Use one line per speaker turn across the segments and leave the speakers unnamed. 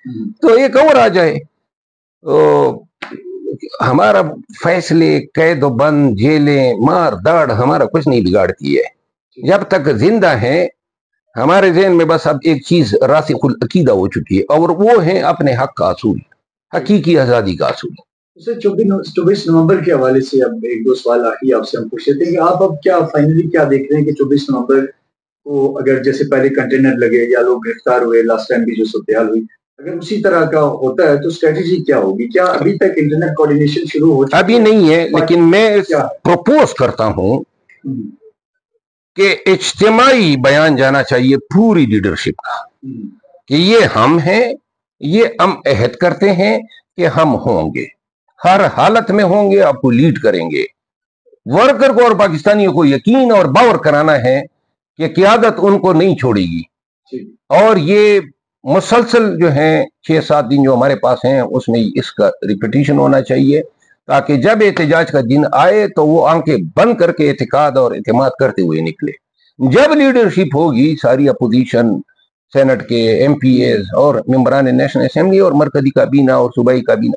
تو ایک اور آ جائے تو ہمارا فیصلے قید و بند جیلیں مار داڑ ہمارا کچھ نہیں بگاڑتی ہے. جب تک زندہ ہیں ہمارے ذہن میں بس اب ایک چیز راسخ العقیدہ ہو چکی ہے اور وہ ہے اپنے حق کا اصول, حقیقی آزادی کا اصول.
24 نومبر کے حوالے سے اب ایک دو سوال آخری آپ سے ہم پوچھ رہے تھے کہ آپ اب کیا فائنلی کیا دیکھ رہے ہیں کہ 24 نومبر کو اگر جیسے پہلے کنٹینر لگے یا لوگ گرفتار ہوئے, لاسٹ ٹائم بھی جو صورتحال ہوئی, اگر اسی طرح کا ہوتا ہے تو اسٹریٹجی کیا ہوگی؟ کیا ابھی تک انٹرنیٹ کوارڈینیشن شروع ہو چکی ہے؟
ابھی نہیں ہے, لیکن میں پروپوز کرتا ہوں کہ اجتماعی بیان جانا چاہیے پوری لیڈرشپ کا کہ یہ ہم ہیں, یہ ہم عہد کرتے ہیں کہ ہم ہوں گے, ہر حالت میں ہوں گے, آپ کو لیڈ کریں گے. ورکر کو اور پاکستانیوں کو یقین اور باور کرانا ہے کہ قیادت ان کو نہیں چھوڑے گی, اور یہ مسلسل جو ہیں 6-7 دن جو ہمارے پاس ہیں اس میں اس کا ریپیٹیشن ہونا چاہیے تاکہ جب احتجاج کا دن آئے تو وہ آنکھیں بند کر کے اعتقاد اور اعتماد کرتے ہوئے نکلے. جب لیڈرشپ ہوگی ساری اپوزیشن, سینٹ کے ایم پی ایز اور ممبران نیشنل اسمبلی اور مرکزی کابینہ اور صوبائی کابینہ,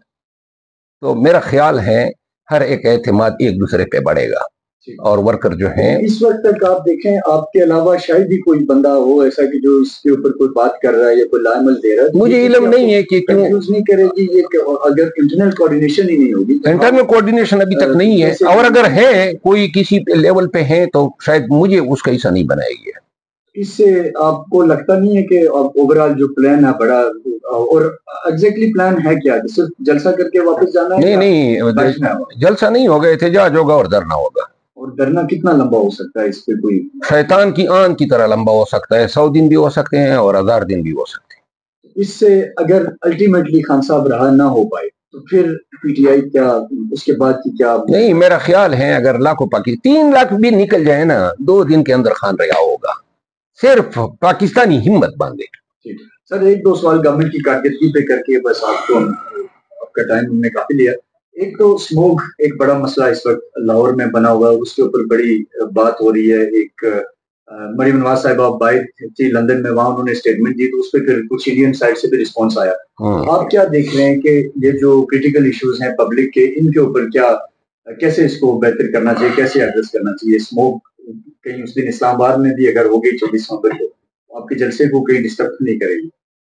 تو میرا خیال ہے ہر ایک اعتماد ایک دوسرے پہ بڑھے گا. اور ورکر جو ہیں
اس وقت تک آپ دیکھیں آپ کے علاوہ شاید ہی کوئی بندہ ہو ایسا کہ جو اس کے اوپر کوئی بات کر رہا ہے یا کوئی لائمل دے رہا ہے.
مجھے علم نہیں ہے کہ
کنفیوز نہیں کرے گی یہ کہ اگر انٹرنل کوارڈینیشن ہی نہیں ہوگی,
انٹرنل کوارڈینیشن ابھی تک نہیں ہے, اور اگر ہے کوئی کسی لیول پہ ہے تو شاید مجھے اس کا حصہ نہیں بنائے گیا.
اس سے آپ کو لگتا نہیں ہے کہ اوورال جو پلان ہے بڑا, اور ایگزیکٹلی پلان ہے کیا, صرف جلسہ کر کے واپس جانا ہے؟
نہیں, جلسہ نہیں ہوگا, احتجاج ہوگا اور دھرنا ہوگا.
اور دھرنا کتنا لمبا ہو سکتا ہے؟ اس پہ کوئی
شیطان کی آن کی طرح لمبا ہو سکتا ہے, 100 دن بھی ہو سکتے ہیں اور 1000 دن بھی ہو سکتے ہیں.
اس سے اگر الٹیمیٹلی خان صاحب رہا نہ ہو پائے تو پھر پی ٹی آئی کیا اس کے بعد کی کیا؟
نہیں, میرا خیال ہے اگر لاکھوں 3 لاکھ بھی نکل جائے نا 2 دن کے اندر خان رہا ہوگا, صرف پاکستانی ہمت باندھے.
سر ایک دو سوال گورنمنٹ کی کارکردگی پہ کر کے بس آپ کو آپ کا ٹائم ہم نے کافی لیا. ایک تو اسموگ ایک بڑا مسئلہ اس وقت لاہور میں بنا ہوا ہے, اس کے اوپر بڑی بات ہو رہی ہے. ایک مریم نواز صاحبہ باہر تھی لندن میں, وہاں انہوں نے اسٹیٹمنٹ دی تو اس پہ پھر کچھ انڈین سائڈ سے بھی رسپانس آیا. آپ کیا دیکھ رہے ہیں کہ یہ جو کریٹیکل ایشوز ہیں پبلک کے, ان کے اوپر کیا کیسے اس کو بہتر کرنا چاہیے, کیسے ایڈریس کرنا چاہیے؟ اسموگ کہیں اس دن اسلام آباد میں بھی اگر ہو گئی 24 نومبر کو, آپ کے جلسے کو کہیں ڈسٹرب نہیں کرے گی؟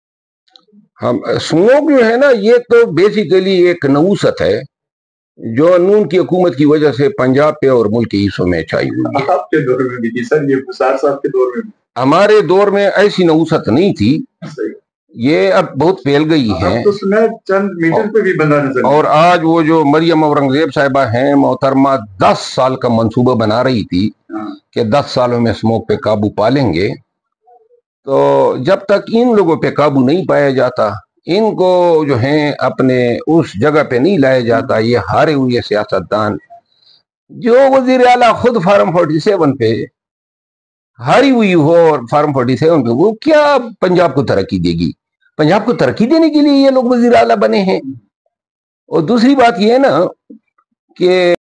اسموگ جو ہے نا یہ تو بیسیکلی ایک نوست ہے جو نون کی حکومت کی وجہ سے پنجاب پہ اور ملک کے حصوں میں چھائی ہوئی ہے.
آپ کے دور میں بھی تھی سر, یہ بسار صاحب کے دور میں بھی.
ہمارے دور میں ایسی نوست نہیں تھی, یہ اب بہت پھیل گئی ہے.
تو سنا چند میٹر پہ بھی بندہ نظر,
اور آج وہ جو مریم اورنگزیب صاحبہ ہیں محترمہ 10 سال کا منصوبہ بنا رہی تھی کہ 10 سالوں میں اسموگ پہ قابو پا لیں گے, تو جب تک ان لوگوں پہ قابو نہیں پایا جاتا, ان کو جو ہیں اپنے اس جگہ پہ نہیں لایا جاتا, یہ ہارے ہوئے سیاستدان جو وزیر اعلیٰ خود فارم 47 پہ ہاری ہوئی ہو, اور فارم 47 پہ وہ کیا پنجاب کو ترقی دے گی؟ پنجاب کو ترقی دینے کے لیے یہ لوگ وزیر اعلیٰ بنے ہیں. اور دوسری بات یہ ہے نا کہ